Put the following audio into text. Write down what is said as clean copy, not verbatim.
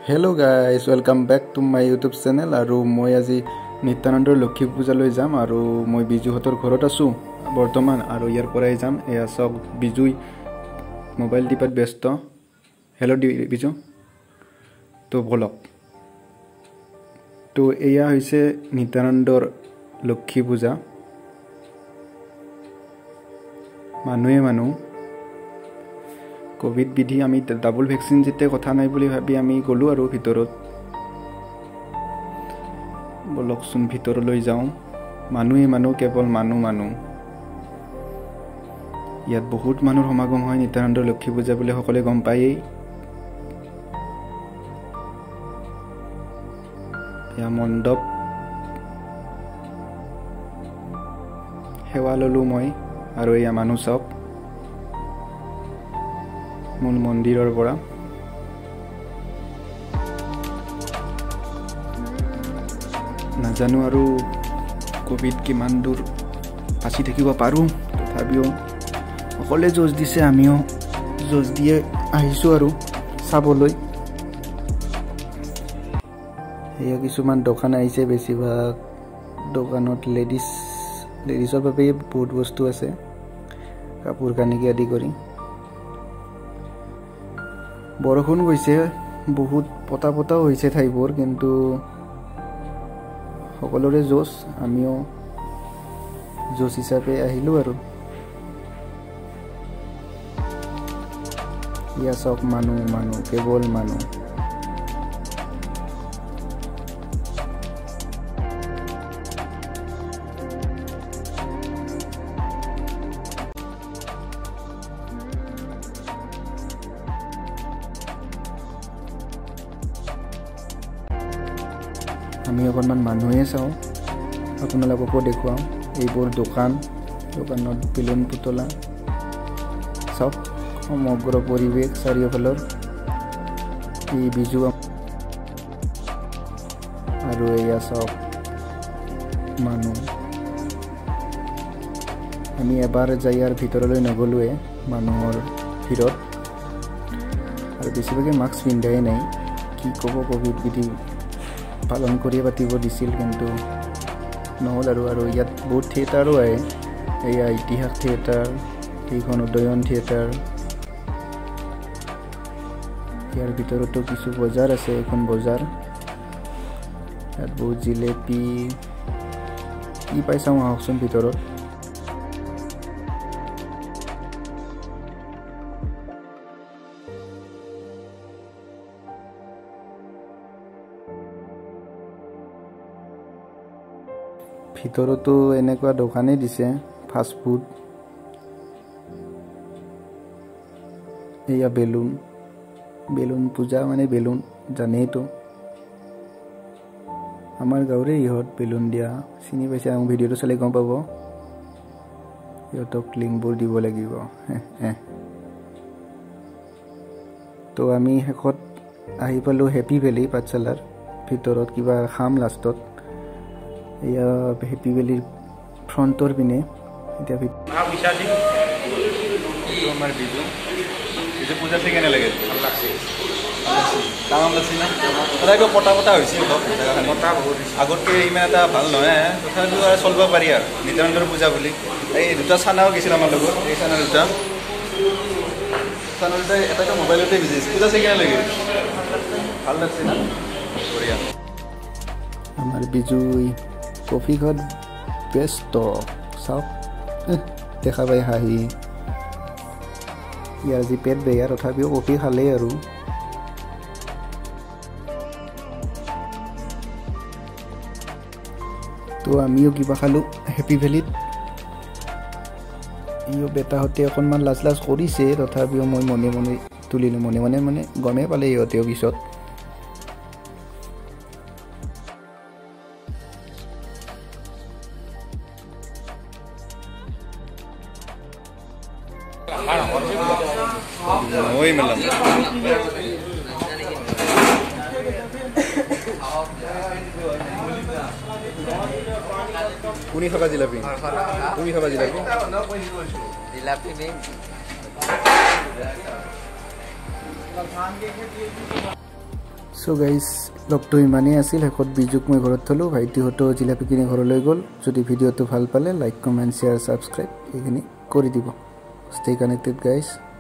Hello guys, welcome back to my YouTube channel. আৰু মই আজি নিত্যানন্দৰ লক্ষী পূজালৈ যাম আৰু মই বিজুহতৰ ঘৰত আছো বৰ্তমান আৰু ইয়াৰ পৰাই যাম। এয়া সব বিজুই মোবাইল টিপাত ব্যস্ত। হেল্ল' বিজু, তো বলক। তো এয়া হৈছে নিত্যানন্দৰ লক্ষী পূজা। মানুহ কোভিড বিধি আমি ডাবল ভ্যাকসিন যেতে কথা নাই বুলি ভাবি আমি গলো আৰু ভিতৰত। বলকচোন ভিতৰলৈ যাওঁ। মানুহ কেৱল মানুহ। ইয়াত বহুত মানুহৰ সমাগম হয় নিত্যানন্দৰ লক্ষী পূজা বুলি সকলোৱে গম পায়েই। এয়া মণ্ডপ সেৱা ললো মই আৰু এয়া মানুহ চব মূল মন্দিৰৰ পৰা। নাজানো আৰু কোভিড কিমান দূৰ বাচি থাকিব পাৰোঁ, তথাপিও সকলোৱে যুঁজ দিছে, আমিও যুঁজ দিয়ে আহিছোঁ আৰু চাবলৈ। এয়া কিছুমান দোকান আহিছে, বেছিভাগ দোকানত লেডিছৰ বাবে বহুত বস্তু আছে, কাপোৰ কানিকে আদি কৰি। বৰষুণ গৈছে, বহুত পতাও হৈছে ঠাইবোৰ, কিন্তু সকলোৰে যুঁজ, আমিও যুঁজ হিচাপে আহিলোঁ আৰু। ইয়া চব মানুহ কেৱল মানুহ। আমি অকণমান মানুহে চাওঁ, আপোনালোককো দেখুৱাওঁ। এইবোৰ দোকানত বেলুন পুতলা চব, সমগ্ৰ পৰিৱেশ চাৰিওফালৰ এই বিজু। আৰু এয়া চব মানুহ। আমি এবাৰ যাই ইয়াৰ ভিতৰলৈ নগলোৱে মানুহৰ ভিৰত, আৰু বেছিভাগে মাস্ক পিন্ধাই নাই। কি ক'ব, কোভিড বিধি পালন কৰি পাতিব দিছিল, কিন্তু নহ'ল আৰু ইয়াত বহুত থিয়েটাৰো আহে। এয়া ইতিহাস থিয়েটাৰ, এইখন উদয়ন থিয়েটাৰ। ইয়াৰ ভিতৰতো কিছু বজাৰ আছে, এখন বজাৰ। ইয়াত বহুত জিলেপি কি পাই চাওঁ আহকচোন ভিতৰত। ভিতৰতো এনেকুৱা দোকানেই দিছে, ফাষ্ট ফুড। এয়া বেলুন পূজা মানে বেলুন, জানেইতো আমাৰ গাঁৱৰে ইহঁত বেলুন দিয়া, চিনি পাইছে, আমাৰ ভিডিঅ'টো চালে গম পাব। ইহঁতক লিংকবোৰ দিব লাগিব। তো আমি শেষত আহি পালোঁ হেপী ভেলী পাঠশালাৰ ভিতৰত। কিবা খাম লাষ্টত। এয়া হেপী ভেলীৰ ফ্ৰণ্টৰ পিনে। এতিয়া আমাৰ বিজু পূজা চাই কেনে লাগে? তামাম লাগছে না? তথাপিও পতা হৈছিল, আগতকৈ ইমান এটা ভাল নহয়, তথাপিও আৰু চলিব পাৰি আৰু। নিত্যানন্দৰ পূজা বুলি এই দুটা চানাও গৈছিল আমাৰ লগত। এই চানা দুটা এটাতো মোবাইলতে বিজিছে। পূজা চাই কেনে লাগে? ভাল লাগছে না? বঢ়িয়া। আমাৰ বিজুই কফি খোৱাত ব্যস্ত, চাওক দেখা পাই হাঁহি। ইয়াৰ আজি পেট বেয়া, তথাপিও কফি খালেই আৰু। তো আমিও কিবা খালোঁ হেপী ভেলীত। ইও বেটাহঁতে অকণমান লাজ কৰিছে, তথাপিও মই মনে তুলিলোঁ। মনে গমেই পালে ইহঁতেও পিছত। কোনি খাবা জিলাপি? তুমি খাবা জিলাপি? সো গাইজ লগটো ইমানেই আছিল শেষত বিজুক মই ঘৰত থলোঁ ভাইটিহঁতো জিলাপি কিনি ঘৰলৈ গ'ল যদি ভিডিঅ'টো ভাল পালে লাইক কমেণ্ট শ্বেয়াৰ ছাবস্ক্ৰাইব এইখিনি কৰি দিব ষ্টে কানেক্টেড গাইজ